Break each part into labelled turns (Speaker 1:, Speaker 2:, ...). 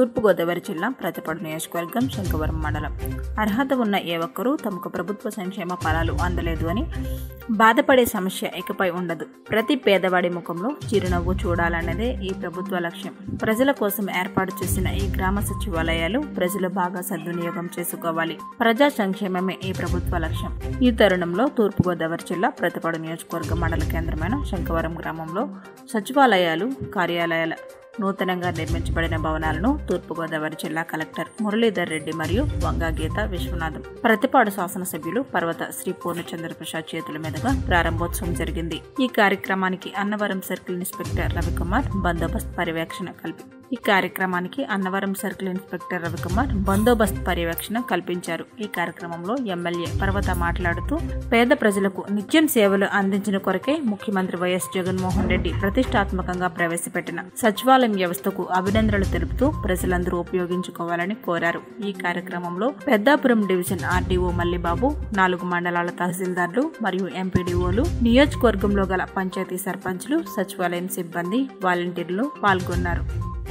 Speaker 1: తూర్పుగోదావరి జిల్లా ప్రతిపాడు నియోజకవర్గం శంకవరం మండలం. అర్హత ఉన్న ఏ ఒక్కరూ తమకు ప్రభుత్వ సంక్షేమ ఫలాలు అందలేదు అని బాధపడే సమస్య ఇకపై ఉండదు. ప్రతి పేదవాడి ముఖంలో చిరునవ్వు చూడాలన్నదే ఈ ప్రభుత్వ లక్ష్యం. ప్రజల కోసం ఏర్పాటు చేసిన ఈ గ్రామ సచివాలయాలు ప్రజలు బాగా సద్వినియోగం చేసుకోవాలి. ప్రజా సంక్షేమమే ఈ ప్రభుత్వ లక్ష్యం. ఈ తరుణంలో తూర్పుగోదావరి జిల్లా ప్రతిపాడు నియోజకవర్గ మండల కేంద్రమైన శంకవరం గ్రామంలో సచివాలయాలు, కార్యాలయాల నూతనంగా నిర్మించబడిన భవనాలను తూర్పుగోదావరి జిల్లా కలెక్టర్ మురళీధర్ రెడ్డి మరియు వంగా గీత విశ్వనాథం, ప్రతిపాడు శాసనసభ్యులు పర్వత శ్రీ పూర్ణచంద్ర ప్రసాద్ చేతుల మీదుగా ప్రారంభోత్సవం జరిగింది. ఈ కార్యక్రమానికి అన్నవరం సర్కిల్ ఇన్స్పెక్టర్ రవికుమార్ బందోబస్తు పర్యవేక్షణ కల్పించారు. ఈ కార్యక్రమంలో ఎమ్మెల్యే పర్వత మాట్లాడుతూ, పేద ప్రజలకు నిత్యం సేవలు అందించిన కొరకే ముఖ్యమంత్రి వైఎస్ జగన్మోహన్ రెడ్డి ప్రతిష్టాత్మకంగా ప్రవేశపెట్టిన సచివాలయం వ్యవస్థకు అభినందనలు తెలుపుతూ ప్రజలందరూ ఉపయోగించుకోవాలని కోరారు. ఈ కార్యక్రమంలో పెద్దాపురం డివిజన్ ఆర్డీఓ మల్లిబాబు, 4 మండలాల తహసీల్దార్లు మరియు ఎంపీడీఓలు, నియోజకవర్గంలో గల పంచాయతీ సర్పంచ్లు, సచివాలయం సిబ్బంది, వాలంటీర్లు పాల్గొన్నారు.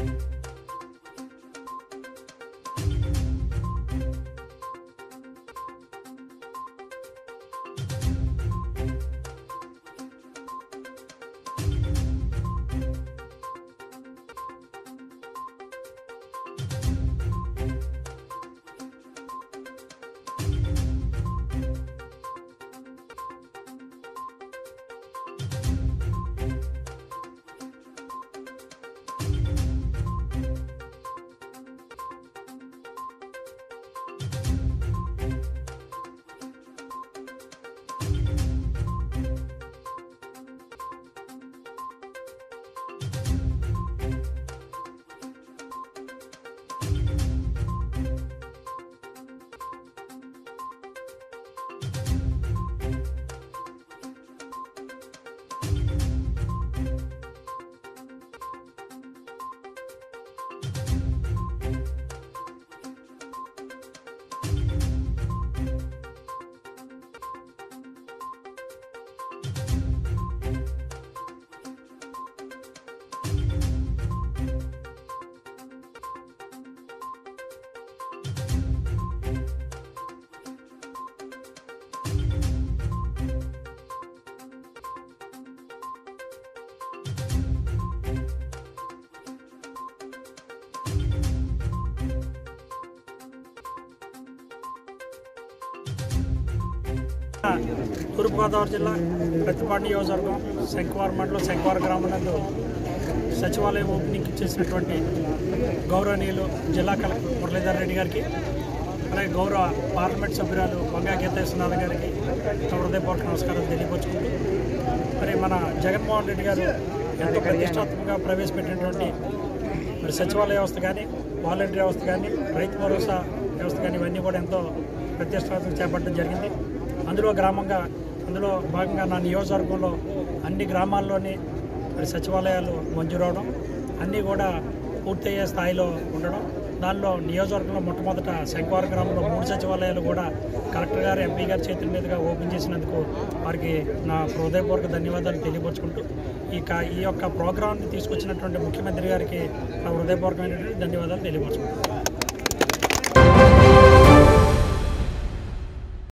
Speaker 2: తూర్పుగోదావరి జిల్లా ప్రతిపాడు నియోజకవర్గం శంకవరం మండలం శంకవరం గ్రామం నందు సచివాలయం ఓపెనింగ్ చేసినటువంటి గౌరవనీయులు జిల్లా కలెక్టర్ మురళీధర్ రెడ్డి గారికి, అలాగే గౌరవ పార్లమెంట్ సభ్యురాలు వంగా గీత విశ్వనాథం గారికి హృదయపూర్వక నమస్కారాలు తెలియపరుచుకుంటూ, మరి మన జగన్మోహన్ రెడ్డి గారు ఎంతో ప్రతిష్టాత్మకంగా ప్రవేశపెట్టినటువంటి మరి సచివాలయ వ్యవస్థ కానీ, వాలంటీర్ వ్యవస్థ కానీ, రైతు భరోసా వ్యవస్థ కానీ ఇవన్నీ కూడా ఎంతో ప్రతిష్టాత్మకంగా చేపట్టడం జరిగింది. అందులో భాగంగా నా నియోజకవర్గంలో అన్ని గ్రామాల్లోని మరి సచివాలయాలు మంజూరవడం, అన్నీ కూడా పూర్తయ్యే స్థాయిలో ఉండడం, దానిలో నియోజకవర్గంలో మొట్టమొదట శంకవరం గ్రామంలో 3 సచివాలయాలు కూడా కలెక్టర్ గారు, ఎంపీ గారి చేతుల మీదుగా ఓపెన్ చేసినందుకు వారికి నా హృదయపూర్వక ధన్యవాదాలు తెలియపరుచుకుంటూ, ఈ యొక్క ప్రోగ్రాంని తీసుకొచ్చినటువంటి ముఖ్యమంత్రి గారికి నా హృదయపూర్వకమైనటువంటి ధన్యవాదాలు తెలియపరుచుకుంటాను.